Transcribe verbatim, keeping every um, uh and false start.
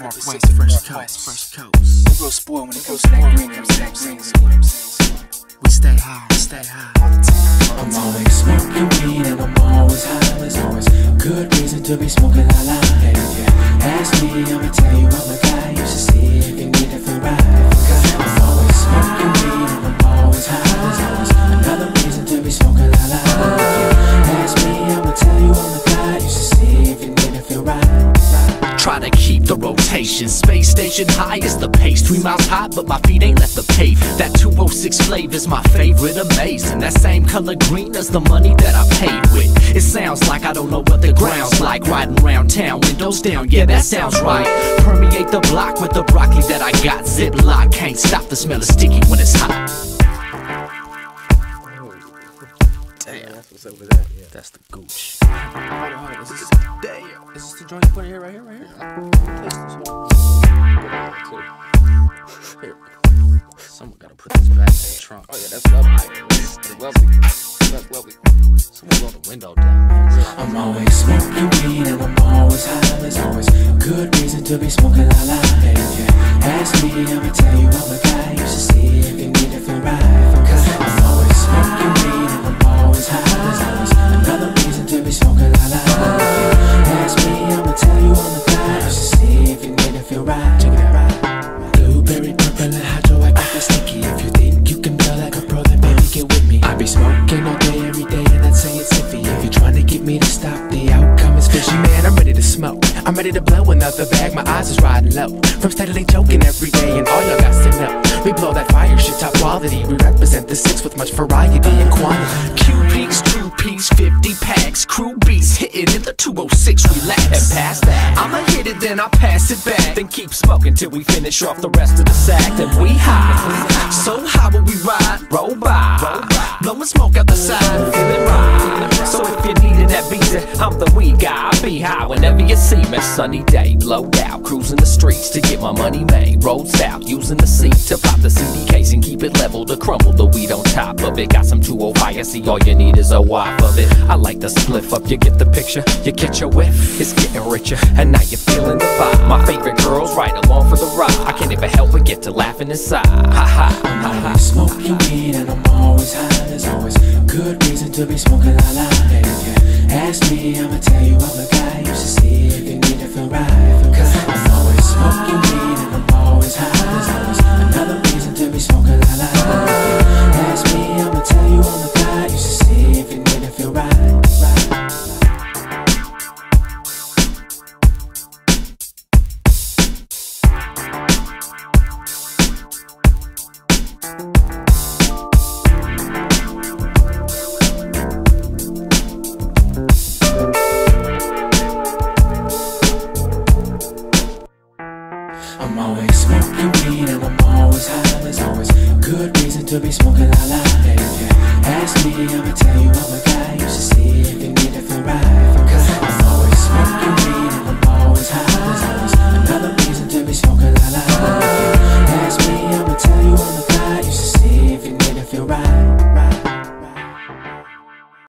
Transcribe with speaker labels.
Speaker 1: Northwest, fresh coast, fresh coast.
Speaker 2: We go spoil when it comes to that green, comes to that green.
Speaker 1: We stay high, stay high.
Speaker 3: I'm always smoking weed and I'm always high. There's always good reason to be smoking la la. And if you ask me, I'ma tell you I'm the guy. You should see if you need it for ride. I'm always smoking weed and I'm always high. There's always another reason to be smoking la la. If you ask me, I'ma tell you I'm the guy. You should see if you need it for ride.
Speaker 4: Try to keep the rotation, space station high is the pace. Three miles high, but my feet ain't left the pave. That two oh six flavor's my favorite, amazing. That same color green as the money that I paid with. It sounds like I don't know what the ground's like. Riding around town, windows down, yeah, that sounds right. Permeate the block with the broccoli that I got. Ziploc, can't stop the smell of sticky when it's hot.
Speaker 1: Damn, that's what's over there. Yeah.
Speaker 4: That's the gooch.
Speaker 1: Hold on, hold on. Is this, damn. Is this the joint you put in here, right here, right here? Place this one. Here. Someone gotta put this back in the trunk. Oh yeah, that's lovely. That's lovely. That's lovely. Someone roll the window down.
Speaker 3: I'm always smoking weed and I'm always high. There's always good reason to be smoking la la. And if you ask me, I'ma tell you I'm the guy. You should see if you need it for ride. Cause I'm always smoking weed and I'm always high. There's always another reason to be smoking la la. If you ask me, I'ma tell you I'm the guy. You should see if you need it for ride. Check it out. Blueberry, purple and hydroactive sticky. If you think you can blow like a pro, then baby get with me. I be smoking all day, every day, and I'd say it's iffy. If you're trying to get me to stop, the outcome is fishy. Man, I'm ready to smoke. I'm ready to blow another bag. My eyes is riding low from steadily joking every day, and all y'all got to know, we blow that fire shit top quality. We represent the six with much variety and quantity.
Speaker 4: Q peaks, two piece, fifty packs. Crew beats hitting in the two oh six. Relax and pass that. I'ma hit it, then I pass it back. Then keep smoking till we finish off the rest of the sack. Then we high, so high when we ride, roll by, blowing smoke out the side, feeling right. So if you're needing that visa, I'm the weed guy. I'll be high whenever you see me. Sunny day, blowed out, cruising the streets to get my money made. Road south, using the seat to pop the C D case and keep it level to crumble the weed on top of it. Got some two oh five, I see all you need is a waft of it. I like the spliff up, you get the picture, you catch your whiff, it's getting richer, and now you're feeling the vibe. My favorite girls right along for the ride. I can't even help but get to laughing inside. Ha ha,
Speaker 3: I'm always smoking weed and I'm always high. There's always good reason to be smoking la la. And if you ask me, I'ma tell you I'm the guy. You should see if you need it for ride. Cause I'm always smoking weed and I'm always high. There's always another reason to be smoking la la. If you ask me, I'ma tell you I'm the guy. You should see if you need it for ride. I'm always smoking weed and I'm always high. There's always good reason to be smoking la la. And if you ask me, I'ma tell you I'm the guy. You should see if you